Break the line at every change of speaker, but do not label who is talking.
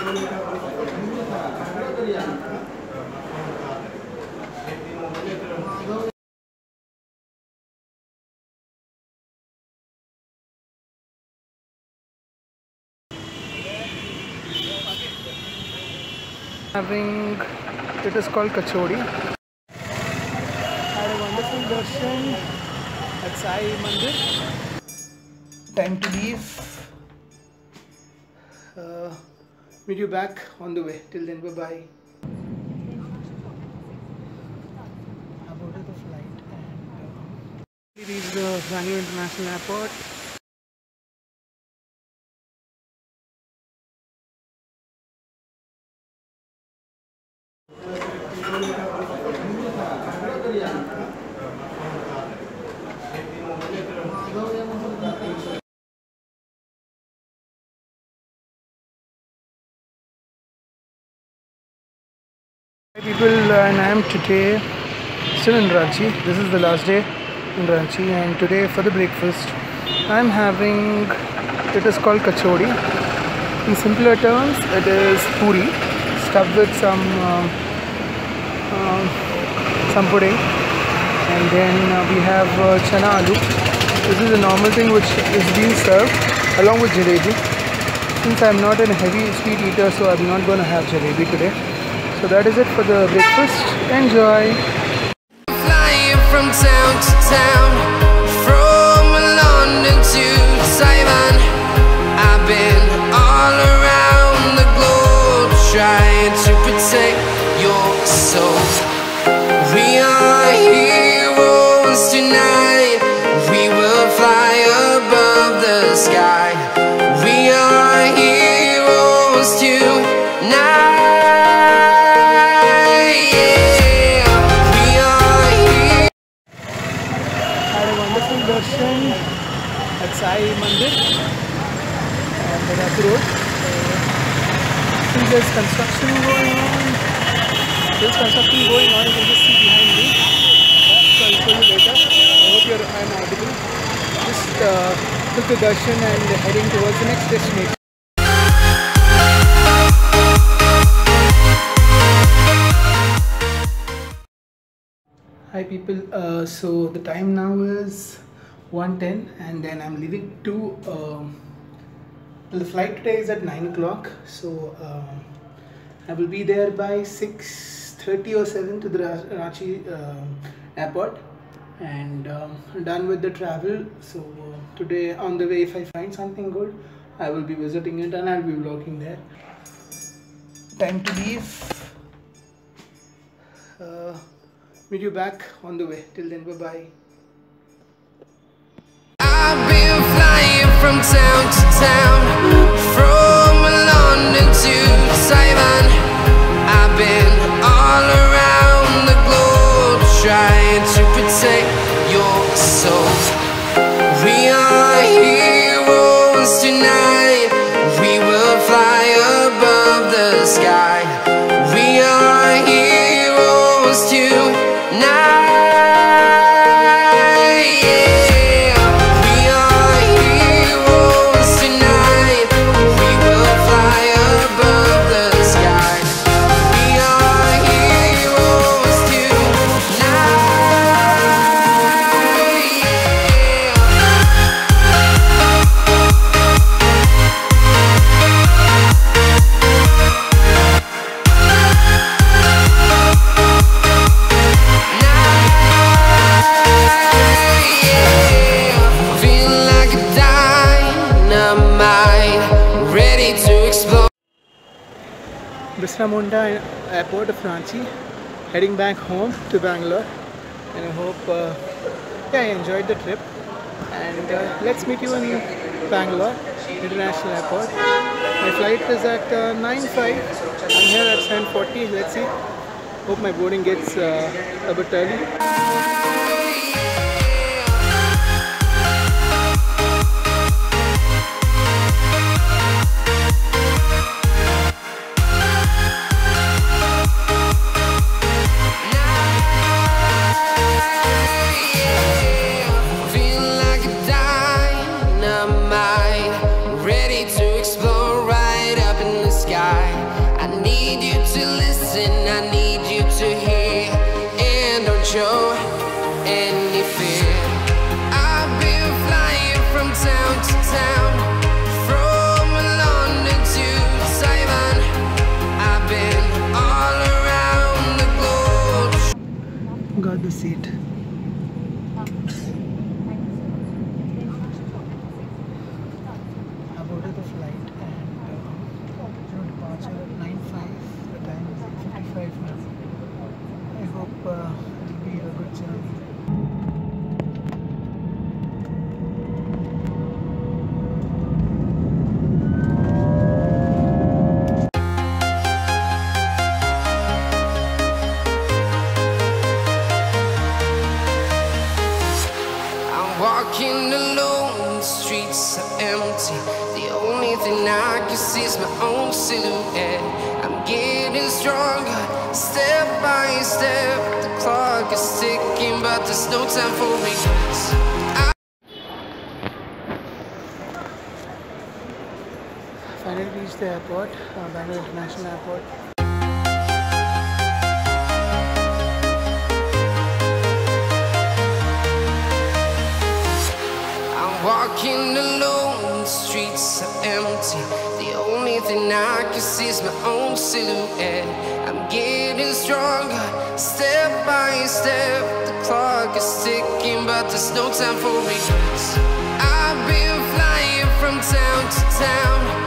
Having, it is called Kachori. Had a wonderful darshan at Sai Mandir. Time to leave. Meet you back on the way. Till then, bye bye. I boarded the flight and reached the Bangalore International Airport. Hi people, and I am today still in Ranchi. This is the last day in Ranchi, and today for the breakfast I am having, it is called Kachori. In simpler terms, it is puri stuffed with some pudding, and then we have chana aloo. This is a normal thing which is being served along with jalebi. Since I am not a heavy sweet eater, so I am not going to have jalebi today. So that is it for the breakfast. Enjoy!
Flying from town to town, from London to Taiwan. I've been all around the globe trying to protect your soul. We are heroes tonight. We will fly above the sky. We are heroes tonight.
Darshan at Sai Mandir and Rath Road. Since there's construction going on, you can just see behind me. So I'll show you later. I hope I'm audible. Just took the darshan and heading towards the next destination. Hi people, so the time now is 1:10 and then I'm leaving to, the flight today is at 9 o'clock, so I will be there by 6:30 or 7 to the Ranchi airport, and done with the travel. So today on the way, if I find something good, I will be visiting it and I'll be vlogging there. Time to leave. Meet you back on the way. Till then, bye bye.
I've been flying from town to town, from London to Taiwan. I've been all around the globe trying to protect your soul. We are heroes tonight. We will fly above the sky. We are heroes tonight.
Bisra Munda Airport of Ranchi, heading back home to Bangalore, and I hope I enjoyed the trip, and let's meet you in Bangalore International Airport. My flight is at 9:05. I'm here at 7:40. Let's see. Hope my boarding gets a bit early.
Ready to explore right up in the sky. any fear. I've been flying from town to town, from London to Taiwan. I've been all around the globe.
Got the seat. I boarded the flight and departure at 9:05. The time is 8:55 now. I hope it will be a good journey.
Walking alone, the streets are empty. The only thing I can see is my own silhouette. I'm getting stronger, step by step. The clock is ticking, but there's no time for regrets.
Finally reached the airport, Bangalore International Airport.
Walking alone, the streets are empty. The only thing I can see is my own silhouette. I'm getting stronger, step by step. The clock is ticking, but there's no time for regrets. I've been flying from town to town,